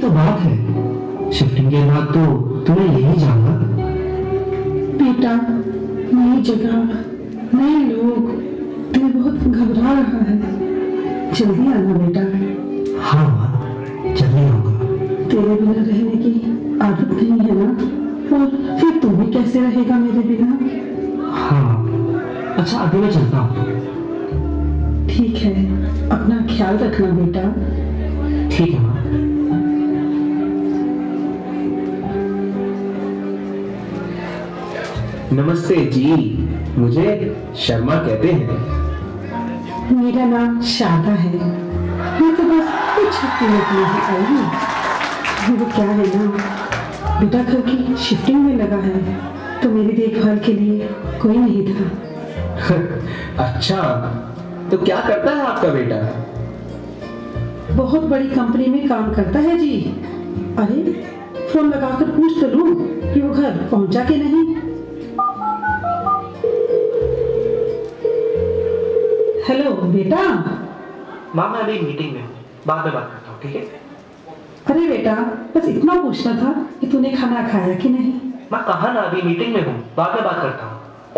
तो बात है, शिफ्टिंग के बाद तो तुम्हें यही जाना। बेटा, नई जगह, नए लोग, दिल बहुत घबरा रहा है। जल्दी आना बेटा। हाँ माँ, जल्दी आऊंगा। तेरे बिना रहने की आदत नहीं है ना, और फिर तू भी कैसे रहेगा मेरे बिना? हाँ, अच्छा अभी मैं चलता हूँ। ठीक है, अपना ख्याल रखना बेटा। ठीक है माँ। नमस्ते जी, मुझे शर्मा कहते हैं। मेरा नाम शारदा है। मैं तो बस कुछ हफ्ते में नहीं आई हूँ। वो क्या है ना, बेटा घर की शिफ्टिंग में लगा है, तो मेरी देखभाल के लिए कोई नहीं था। अच्छा, तो क्या करता है आपका बेटा? बहुत बड़ी कंपनी में काम करता है जी। अरे, फोन लगाकर पूछ तो लूं कि वो घर पहुंचा कि नहीं। हेलो बेटा। माँ मैं अभी मीटिंग में हूँ, बाद में बात करता हूँ, ठीक है? अरे बेटा, बस इतना पूछना था कि तूने खाना खाया कि नहीं। माँ कहा ना, अभी मीटिंग में हूँ, बाद में बात करता हूँ।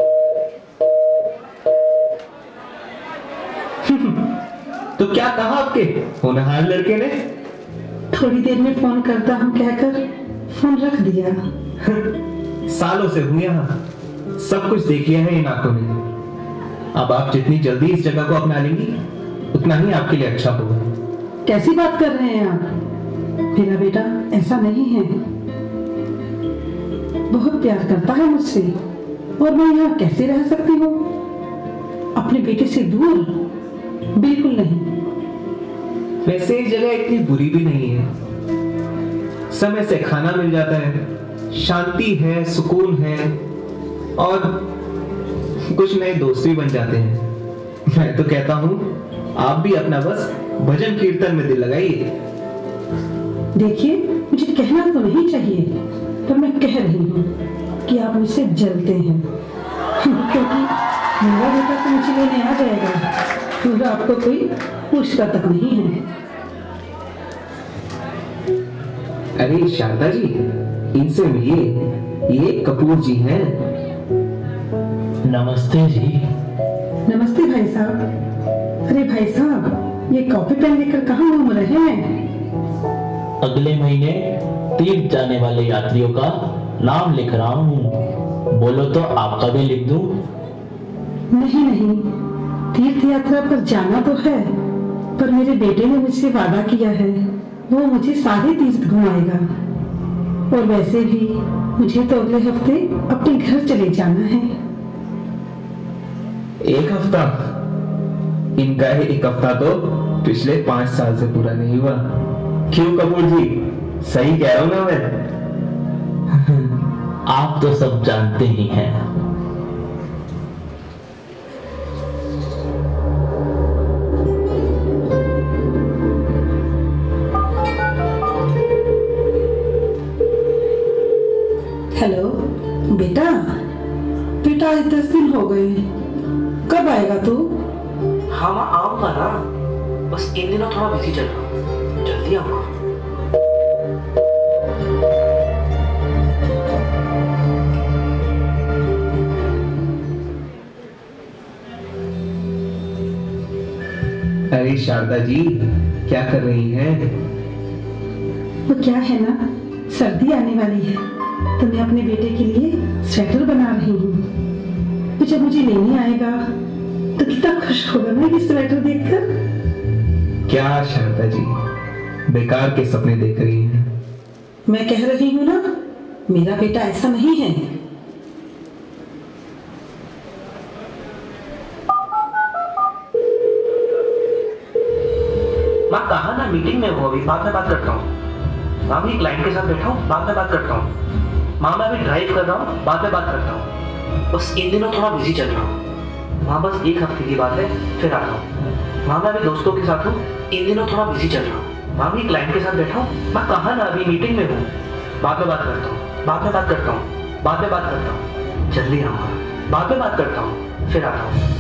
तो क्या कहा आपके होनहार लड़के ने? थोड़ी देर में फोन करता हूँ कहकर फोन रख दिया। सालों से हूं यहाँ, सब कुछ देख लिया है इन आंखों ने। अब आप जितनी जल्दी इस जगह को अपना लेंगी, उतना ही आपके लिए अच्छा होगा। कैसी बात कर रहे हैं आप? मेरा बेटा ऐसा नहीं है। बहुत प्यार करता है मुझसे, और मैं यहाँ कैसे रह सकती हूँ अपने बेटे से दूर? बिल्कुल नहीं। वैसे ये जगह इतनी बुरी भी नहीं है। समय से खाना मिल जाता है, शांति है, सुकून है, और कुछ नए दोस्त भी बन जाते हैं। मैं तो कहता हूँ आप भी अपना बस भजन कीर्तन में दिल लगाइए। देखिए, मुझे कहना तो नहीं चाहिए, पर मैं कह रही हूँ कि आप मुझसे जलते हैं। क्योंकि मेरा बेटा तो मुझे लेने आ जाएगा, फिर आपको कोई पूछता तक नहीं है। अरे शारदा जी, इनसे मिलिए, ये कपूर जी हैं। नमस्ते जी। नमस्ते भाई साहब। अरे भाई साहब, ये कॉपी पेन लेकर कहाँ घूम रहे हैं? अगले महीने तीर्थ जाने वाले यात्रियों का नाम लिख रहा हूँ। बोलो तो आपका भी लिख दूं? नहीं नहीं, तीर्थ यात्रा पर जाना तो है, पर मेरे बेटे ने मुझसे वादा किया है, वो मुझे सारे तीर्थ घुमाएगा। और वैसे भी मुझे तो अगले हफ्ते अपने घर चले जाना है। एक हफ्ता? इनका एक हफ्ता तो पिछले 5 साल से पूरा नहीं हुआ। क्यों कपूर जी, सही कह रहा हूं ना मैं? आप तो सब जानते ही हैं। हेलो बेटा। बेटा, आज 10 दिन हो गए, कब आएगा तू? हाँ माँ आऊंगा ना, बस इन दिनों थोड़ा बिजी चल रहा हूँ, जल्दी आऊंगा। अरे शारदा जी, क्या कर रही हैं? वो क्या है ना, सर्दी आने वाली है, तो मैं अपने बेटे के लिए स्वेटर बना रही हूँ। तो जब मुझे लेने आएगा तो कितना खुश होगा ना ये स्वेटर देखकर। क्या शारदा जी, बेकार के सपने देख रही हैं। मैं कह रही हूँ ना, मेरा बेटा ऐसा नहीं है। माँ कहा ना, मीटिंग में हूँ, अभी बाद में बात करता हूँ। माँ भी क्लाइंट के साथ बैठा हूँ, बाद में बात करता हूँ। माँ मैं अभी ड्राइव कर रहा हूँ, बाद में बात करता हूँ। बस इन दिनों थोड़ा बिजी चल रहा हूँ। माँ बस एक हफ्ते की बात है, फिर आता हूँ। माँ मैं अभी दोस्तों के साथ हूँ, इन दिनों थोड़ा बिजी चल रहा हूँ। माँ भी क्लाइंट के साथ बैठा हूँ। माँ कहा ना, अभी मीटिंग में हूँ, बाद में बात करता हूँ, बाद में बात करता हूँ, बाद में बात करता हूँ। जल्दी आऊँगा, बाद में बात करता हूँ, फिर आता हूँ।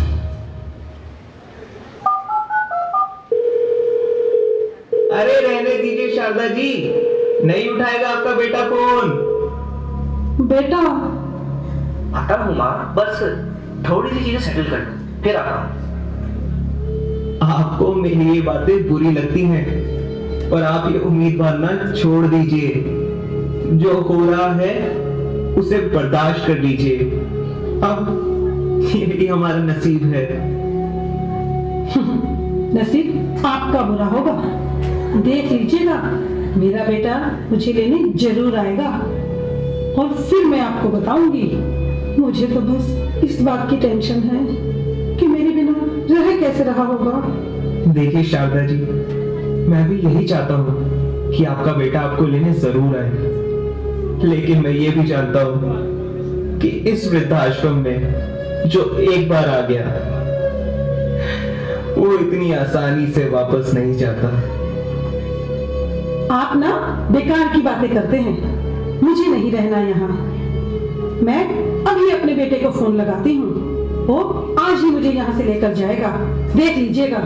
अरे रहने दीजिए शारदा जी, नहीं उठाएगा आपका बेटा फोन। बेटा आता हूँ माँ, बस थोड़ी सी चीजें सेटल कर लूं, फिर आता हूँ। आपको मेरी ये बातें बुरी लगती हैं, और आप ये उम्मीद बांधना छोड़ दीजिए। जो हो रहा है उसे बर्दाश्त कर लीजिए। अब यही हमारा नसीब है। नसीब आपका बुरा होगा। देख लीजिएगा, मेरा बेटा मुझे लेने जरूर आएगा, और फिर मैं आपको बताऊंगी। मुझे तो बस इस बात की टेंशन है कि मेरे बिना रह कैसे रहा होगा। देखिए शारदा जी, मैं भी यही चाहता हूँ कि आपका बेटा आपको लेने जरूर आए, लेकिन मैं ये भी जानता हूँ कि इस वृद्धाश्रम में जो एक बार आ गया वो इतनी आसानी से वापस नहीं जाता। आप ना बेकार की बातें करते हैं। मुझे नहीं रहना यहाँ। मैं अभी अपने बेटे को फोन लगाती हूँ, वो आज ही मुझे यहाँ से लेकर जाएगा, देख लीजिएगा।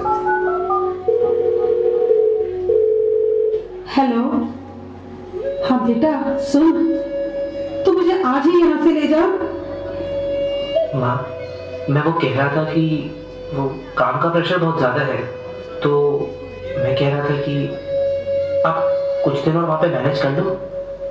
हेलो, हाँ बेटा सुन, तू मुझे आज ही यहाँ से ले जा। माँ, मैं वो कह रहा था कि वो काम का प्रेशर बहुत ज्यादा है, तो मैं कह रहा था कि आप कुछ दिन और वहां पे मैनेज कर लो।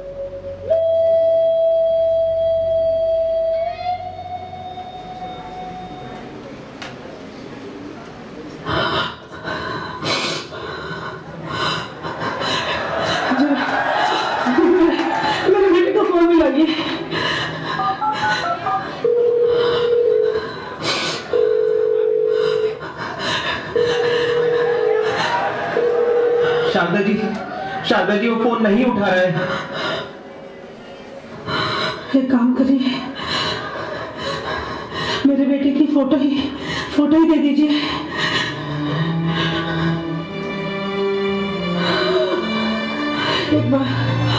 मेरे बेटे को फोन भी लगी। शारदा जी वो फोन नहीं उठा रहा है। एक काम करिए, मेरे बेटे की फोटो ही दे दीजिए। एक बार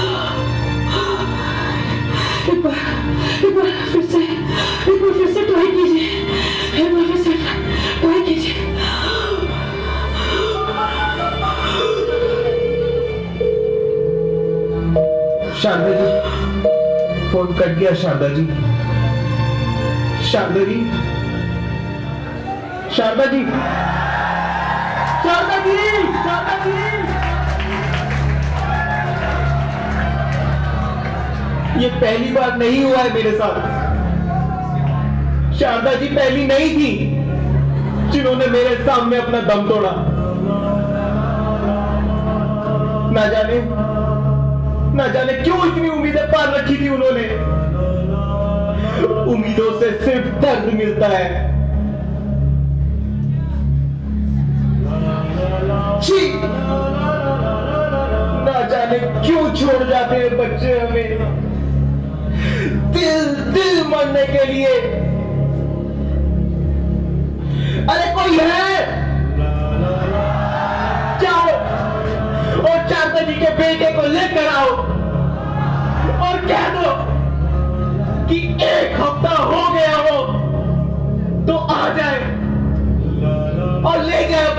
फिर से ट्राई कीजिए। शारदा जी फोन कट गया। शारदा जी ये पहली बार नहीं हुआ है मेरे साथ। शारदा जी पहली नहीं थी जिन्होंने मेरे सामने अपना दम तोड़ा। ना जाने क्यों इतनी उम्मीदें पाल रखी थी उन्होंने। उम्मीदों से सिर्फ दर्द मिलता है। ना जाने क्यों छोड़ जाते हैं बच्चे हमें दिल मरने के लिए। अरे कोई है? जाओ और शारदा जी के बेटे को लेकर आओ और कह दो कि 1 हफ्ता हो गया हो तो आ जाए और ले जाए